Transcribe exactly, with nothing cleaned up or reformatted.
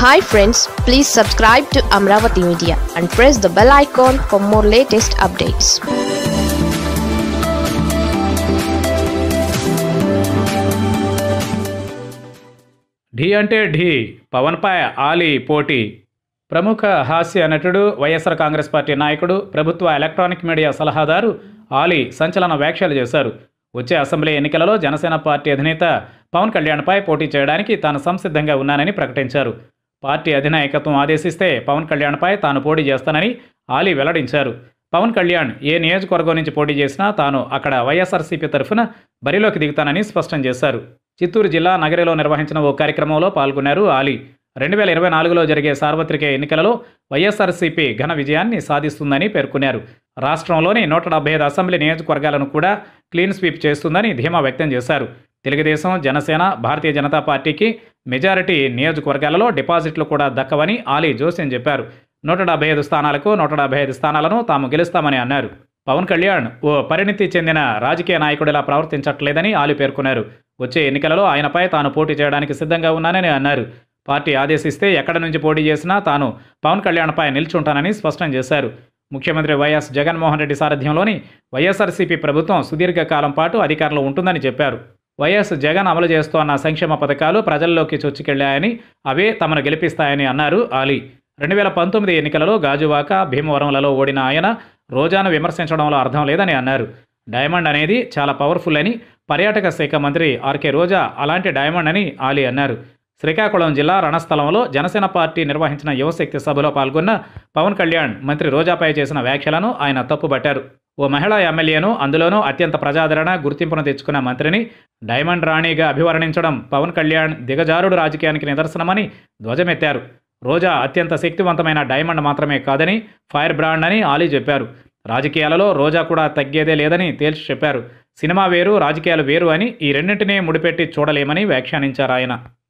Hi friends, please subscribe to Amaravathi Media and press the bell icon for more latest updates. ఢీ అంటే ఢీ పవన్ పై ఆలీ పోటీ. ప్రముఖ హాస్య నటుడు, YSR Congress party నాయకుడు, ప్రభుత్వ ఎలక్ట్రానిక్ మీడియా సలహాదారు ఆలీ సంచలన వ్యాఖ్యలు చేశారు. వచ్చే అసెంబ్లీ ఎన్నికలలో జనసేన పార్టీ అధినేత పవన్ కళ్యాణ్పై పోటీ చేయడానికి తాను సంసిద్ధంగా ఉన్నానని ప్రకటించారు. పార్టీ అధినాయకత్వం ఆదేశిస్తే పవన్ కళ్యాణ్పై తాను పోటీ చేస్తానని ఆలీ వెల్లడించారు. పవన్ కళ్యాణ్ ఏ నియోజకవర్గం నుంచి పోటీ చేసినా తాను అక్కడ వైఎస్ఆర్సీపీ తరఫున బరిలోకి దిగుతానని స్పష్టం చేశారు. చిత్తూరు జిల్లా నగరిలో నిర్వహించిన ఓ కార్యక్రమంలో పాల్గొన్నారు ఆలీ. రెండు వేల ఇరవై నాలుగులో జరిగే సార్వత్రిక ఎన్నికలలో వైఎస్ఆర్సీపీ ఘన విజయాన్ని సాధిస్తుందని పేర్కొన్నారు. రాష్ట్రంలోని నూట డెబ్బై ఐదు అసెంబ్లీ నియోజకవర్గాలను కూడా క్లీన్ స్వీప్ చేస్తుందని ధీమా వ్యక్తం చేశారు. తెలుగుదేశం, జనసేన, భారతీయ జనతా పార్టీకి మెజారిటీ నియోజకవర్గాలలో డిపాజిట్లు కూడా దక్కవని ఆలీ జోస్యం చెప్పారు. నూట డెబ్బై ఐదు స్థానాలకు నూట డెబ్బై ఐదు స్థానాలను తాము గెలుస్తామని అన్నారు. పవన్ కళ్యాణ్ ఓ పరిణితి చెందిన రాజకీయ నాయకుడిలా ప్రవర్తించట్లేదని ఆలీ పేర్కొన్నారు. వచ్చే ఎన్నికలలో ఆయనపై తాను పోటీ చేయడానికి సిద్ధంగా ఉన్నానని అన్నారు. పార్టీ ఆదేశిస్తే ఎక్కడి నుంచి పోటీ చేసినా తాను పవన్ కళ్యాణ్పై నిల్చుంటానని స్పష్టం చేశారు. ముఖ్యమంత్రి వైఎస్ జగన్మోహన్ రెడ్డి సారథ్యంలోని వైఎస్ఆర్సీపీ ప్రభుత్వం సుదీర్ఘకాలం పాటు అధికారంలో ఉంటుందని చెప్పారు. వైఎస్ జగన్ అమలు చేస్తోన్న సంక్షేమ పథకాలు ప్రజల్లోకి చొచ్చుకెళ్లాయని, అవే తమను గెలిపిస్తాయని అన్నారు ఆలీ. రెండు వేల పంతొమ్మిది ఎన్నికలలో గాజువాక, భీమవరంలలో ఓడిన ఆయన రోజాను విమర్శించడంలో అర్థం లేదని అన్నారు. డైమండ్ అనేది చాలా పవర్ఫుల్ అని పర్యాటక శాఖ మంత్రి ఆర్కే రోజా అలాంటి డైమండ్ అని ఆలీ అన్నారు. శ్రీకాకుళం జిల్లా రణస్థలంలో జనసేన పార్టీ నిర్వహించిన యువశక్తి సభలో పాల్గొన్న పవన్ కళ్యాణ్ మంత్రి రోజాపై చేసిన వ్యాఖ్యలను ఆయన తప్పుబట్టారు. ఓ మహిళా ఎమ్మెల్యేను, అందులోనూ అత్యంత ప్రజాదరణ, గుర్తింపును తెచ్చుకున్న మంత్రిని డైమండ్ రాణిగా అభివర్ణించడం పవన్ కళ్యాణ్ దిగజారుడు రాజకీయానికి నిదర్శనమని ధ్వజమెత్తారు. రోజా అత్యంత శక్తివంతమైన డైమండ్ మాత్రమే కాదని, ఫైర్ బ్రాండ్ అని ఆలీ చెప్పారు. రాజకీయాలలో రోజా కూడా తగ్గేదే లేదని తేల్చి చెప్పారు. సినిమా వేరు, రాజకీయాలు వేరు అని ఈ రెండింటినీ ముడిపెట్టి చూడలేమని వ్యాఖ్యానించారు ఆయన.